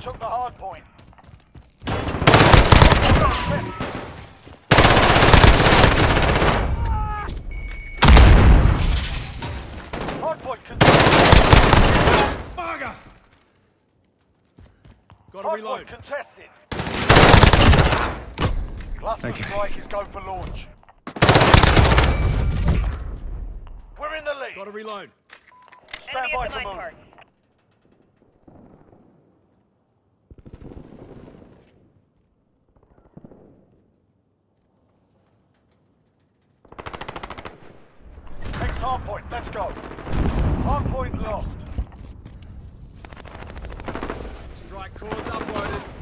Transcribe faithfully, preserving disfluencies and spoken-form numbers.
took the hard point. Hard point contested. Bugger! Gotta Hard reload. point contested. Cluster Okay. strike is go for launch. We're in the lead. Gotta reload. Stand by to move. Next hard point, let's go. Hard point lost. Strike cords uploaded.